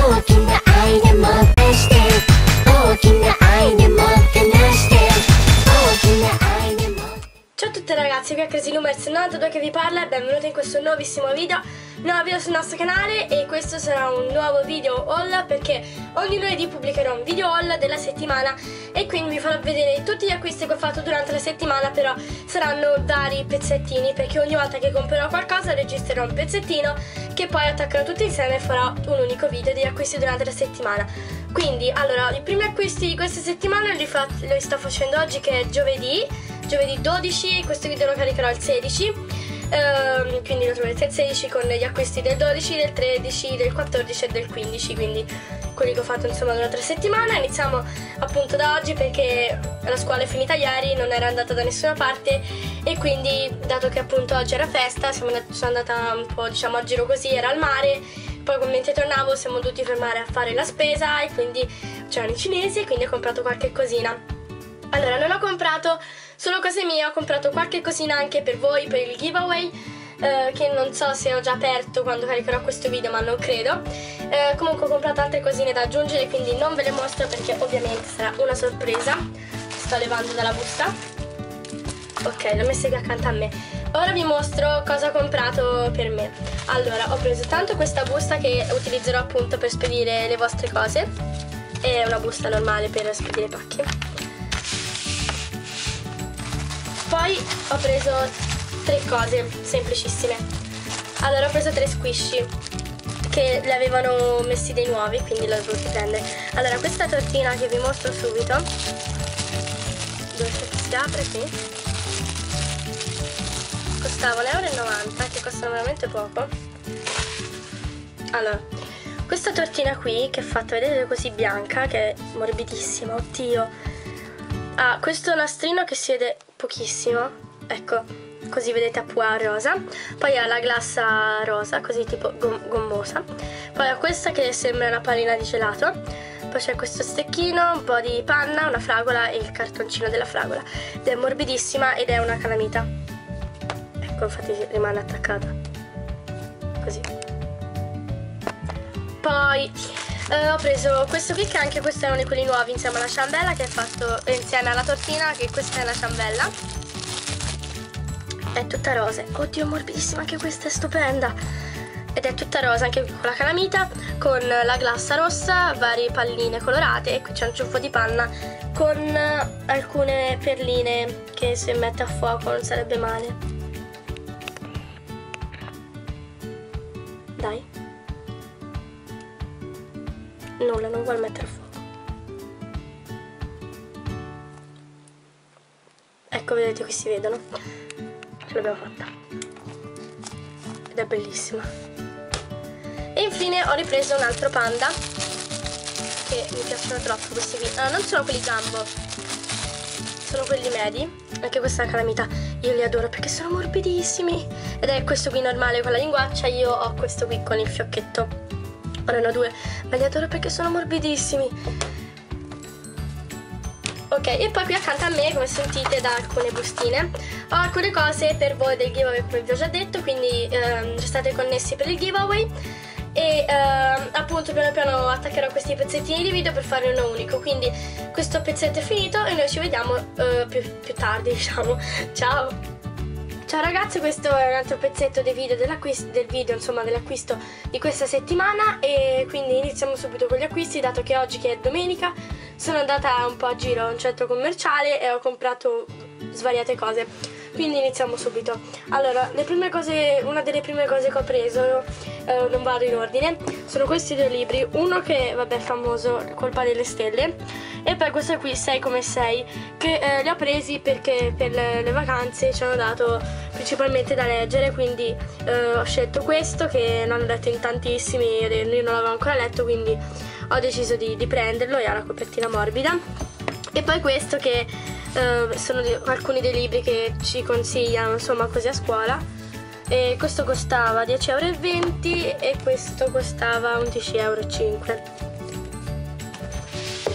大きな愛でもってして大きな愛でもってなして大きな愛でも。 Ciao a tutti ragazzi, qui è CrazyLumers92 che vi parla e benvenuti in questo nuovissimo video sul nostro canale. E questo sarà un nuovo video haul perché ogni lunedì pubblicherò un video haul della settimana e quindi vi farò vedere tutti gli acquisti che ho fatto durante la settimana, però saranno vari pezzettini perché ogni volta che comprerò qualcosa registrerò un pezzettino che poi attaccherò tutti insieme e farò un unico video degli acquisti durante la settimana. Quindi allora, i primi acquisti di questa settimana li sto facendo oggi che è giovedì 12, questo video lo caricherò il 16, quindi lo troverete il 16 con gli acquisti del 12, del 13, del 14 e del 15, quindi quelli che ho fatto insomma durante la settimana. Iniziamo appunto da oggi perché la scuola è finita ieri, non era andata da nessuna parte e quindi dato che appunto oggi era festa sono andata un po' diciamo a giro così, era al mare, poi mentre tornavo siamo dovuti fermare a fare la spesa e quindi c'erano i cinesi e quindi ho comprato qualche cosina. Allora, non ho comprato solo cose mie, ho comprato qualche cosina anche per voi, per il giveaway, che non so se ho già aperto quando caricherò questo video, ma non credo. Comunque ho comprato altre cosine da aggiungere, quindi non ve le mostro perché ovviamente sarà una sorpresa. Sto levando dalla busta. Ok, l'ho messa qui accanto a me. Ora vi mostro cosa ho comprato per me. Allora, ho preso tanto questa busta che utilizzerò appunto per spedire le vostre cose. È una busta normale per spedire pacchi. Poi ho preso 3 cose semplicissime. Allora ho preso 3 squishy che li avevano messi dei nuovi, quindi li ho dovuti prendere. Allora questa tortina che vi mostro subito, dove si apre qui, costava 1,90 €, che costano veramente poco. Allora, questa tortina qui che è fatta, vedete, così bianca, che è morbidissima, oddio. Ha questo nastrino che si vede pochissimo, ecco, così vedete a pois rosa. Poi ha la glassa rosa, così tipo gommosa. Poi ha questa che sembra una pallina di gelato. Poi c'è questo stecchino, un po' di panna, una fragola e il cartoncino della fragola. Ed è morbidissima ed è una calamita. Ecco, infatti rimane attaccata così. Poi ho preso questo qui, che anche questo è uno di quelli nuovi insieme alla ciambella, che è fatto insieme alla tortina, che questa è la ciambella. È tutta rosa. Oddio, morbidissima, anche questa è stupenda. Ed è tutta rosa anche qui con la calamita, con la glassa rossa, varie palline colorate e qui c'è un ciuffo di panna con alcune perline che se mette a fuoco non sarebbe male. Dai. Nulla, non vuole mettere a fuoco. Ecco, vedete, qui si vedono. Ce l'abbiamo fatta. Ed è bellissima. E infine ho ripreso un altro panda, che mi piacciono troppo questi qui. Ah, non sono quelli Jumbo, sono quelli medi. Anche questa è una calamita. Io li adoro perché sono morbidissimi. Ed è questo qui normale con la linguaccia. Io ho questo qui con il fiocchetto. Ora ne ho 2, ma li adoro perché sono morbidissimi. Ok, e poi qui accanto a me, come sentite da alcune bustine, ho alcune cose per voi del giveaway, come vi ho già detto, quindi restate connessi per il giveaway. E appunto piano piano attaccherò questi pezzettini di video per fare uno unico. Quindi questo pezzetto è finito e noi ci vediamo più tardi, diciamo. Ciao! Ciao ragazzi, questo è un altro pezzetto del video dell'acquisto di questa settimana e quindi iniziamo subito con gli acquisti, dato che oggi, che è domenica, sono andata un po' a giro a un centro commerciale e ho comprato svariate cose. Quindi iniziamo subito. Allora, una delle prime cose che ho preso, non vado in ordine, sono questi 2 libri. Uno che vabbè è famoso, Colpa delle stelle, e poi questo qui, 6 come 6, che li ho presi perché per le vacanze ci hanno dato principalmente da leggere, quindi ho scelto questo che l'hanno letto in tantissimi e io non l'avevo ancora letto, quindi ho deciso di prenderlo e ha la copertina morbida. E poi questo che sono alcuni dei libri che ci consigliano insomma così a scuola, e questo costava 10,20 € e questo costava 11,05 €.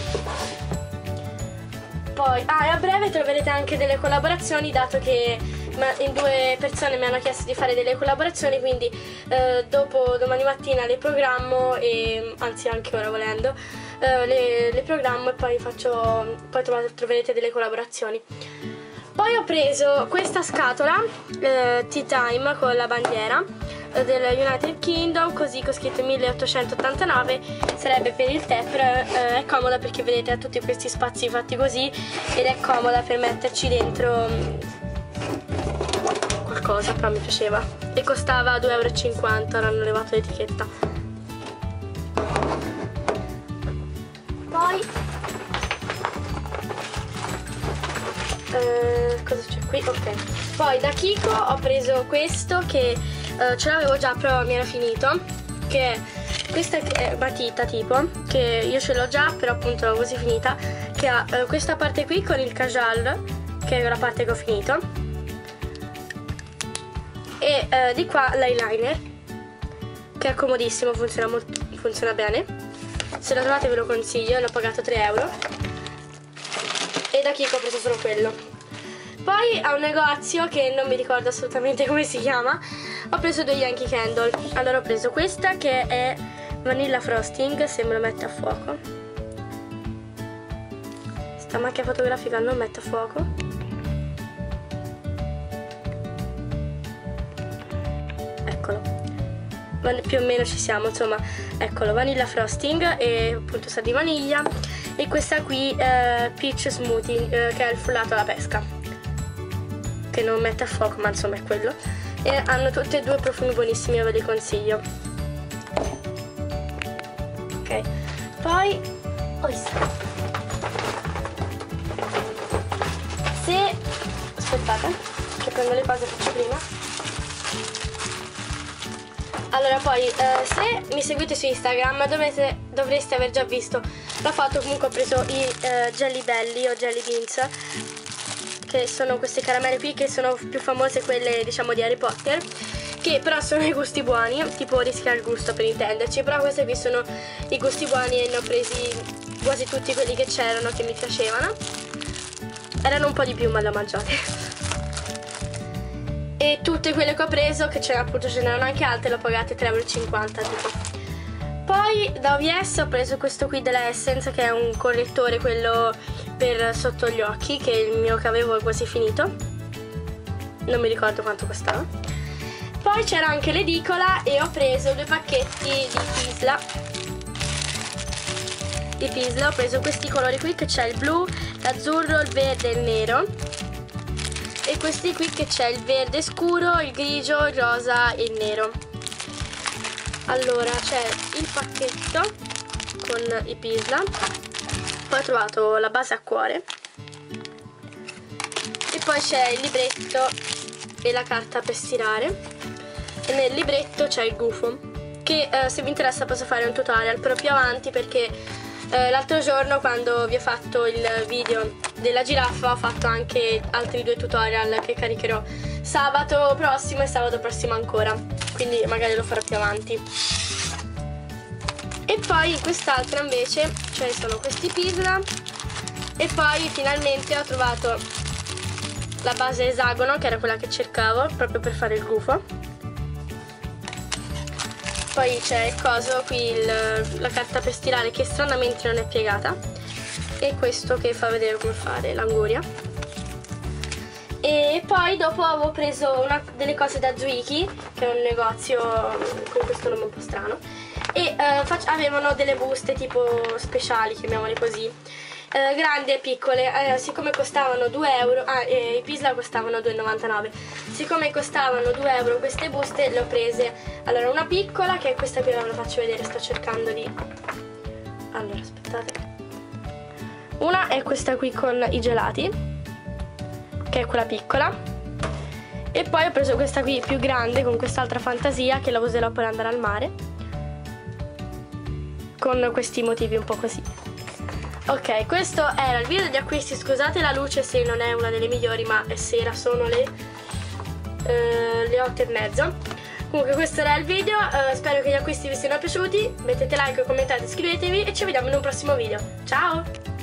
Poi a breve troverete anche delle collaborazioni, dato che in due persone mi hanno chiesto di fare delle collaborazioni, quindi dopo domani mattina le programmo, e anzi anche ora volendo le programmo, e poi troverete delle collaborazioni. Poi ho preso questa scatola Tea Time con la bandiera del United Kingdom, così con scritto 1889, sarebbe per il tè, però è comoda perché vedete ha tutti questi spazi fatti così, ed è comoda per metterci dentro qualcosa, però mi piaceva, e costava 2,50 €, ora hanno levato l'etichetta. Poi cosa c'è qui? Ok. Poi da Kiko ho preso questo che ce l'avevo già, però mi era finito, che è questa matita tipo, che io ce l'ho già, però appunto l'avevo quasi finita, che ha questa parte qui con il kajal, che è la parte che ho finito, e di qua l'eyeliner, che è comodissimo, funziona bene. Se lo trovate ve lo consiglio, l'ho pagato 3 €, e da Kiko ho preso solo quello. Poi a un negozio che non mi ricordo assolutamente come si chiama, ho preso due Yankee Candle. Allora ho preso questa che è Vanilla Frosting, se me lo mette a fuoco. Sta macchina fotografica non mette a fuoco. Eccolo. Più o meno ci siamo, insomma, eccolo, Vanilla Frosting, e appunto sa di vaniglia. E questa qui Peach Smoothie, che è il frullato alla pesca, che non mette a fuoco, ma insomma è quello. E hanno tutti e due profumi buonissimi, io ve li consiglio. Ok, poi se aspettate che prendo le cose, faccio prima. Allora poi se mi seguite su Instagram dovreste aver già visto la foto. Comunque ho preso i Jelly Belly o Jelly Beans, che sono queste caramelle qui, che sono più famose quelle diciamo di Harry Potter, che però sono i gusti buoni, tipo rischia il gusto per intenderci, però questi qui sono i gusti buoni, e ne ho presi quasi tutti quelli che c'erano che mi piacevano. Erano un po' di più ma le ho mangiate. E tutte quelle che ho preso, che appunto ce n'erano anche altre, le ho pagate 3,50 € tipo. Poi da OVS ho preso questo qui della Essence, che è un correttore, quello per sotto gli occhi, che il mio che avevo è quasi finito, non mi ricordo quanto costava. Poi c'era anche l'edicola e ho preso due pacchetti di Pisla. Ho preso questi colori qui, che c'è il blu, l'azzurro, il verde e il nero, e questi qui che c'è il verde scuro, il grigio, il rosa e il nero. Allora c'è il pacchetto con i Pisla, poi ho trovato la base a cuore, e poi c'è il libretto e la carta per stirare, e nel libretto c'è il gufo, che se vi interessa posso fare un tutorial però più avanti, perché l'altro giorno quando vi ho fatto il video della giraffa ho fatto anche altri due tutorial che caricherò sabato prossimo e sabato prossimo ancora, quindi magari lo farò più avanti. E poi in quest'altra invece ce ne sono questi Pisla, e poi finalmente ho trovato la base esagono, che era quella che cercavo proprio per fare il gufo. Poi c'è il coso qui, la carta per stirare, che stranamente non è piegata, e questo che fa vedere come fare l'anguria. E poi dopo avevo preso delle cose da Zwiki, che è un negozio con questo nome un po' strano, e avevano delle buste tipo speciali, chiamiamole così, grandi e piccole. Siccome costavano 2 €, i Pisla costavano 2,99 €, siccome costavano 2 € queste buste, le ho prese. Allora una piccola, che è questa qui, ve la faccio vedere, sto cercando di... Allora aspettate, una è questa qui con i gelati, che è quella piccola, e poi ho preso questa qui più grande con quest'altra fantasia, che la userò per andare al mare, con questi motivi un po' così. Ok, questo era il video degli acquisti. Scusate la luce se non è una delle migliori, ma è sera, sono le 8:30. Comunque questo era il video, spero che gli acquisti vi siano piaciuti. Mettete like, commentate, iscrivetevi, e ci vediamo in un prossimo video. Ciao!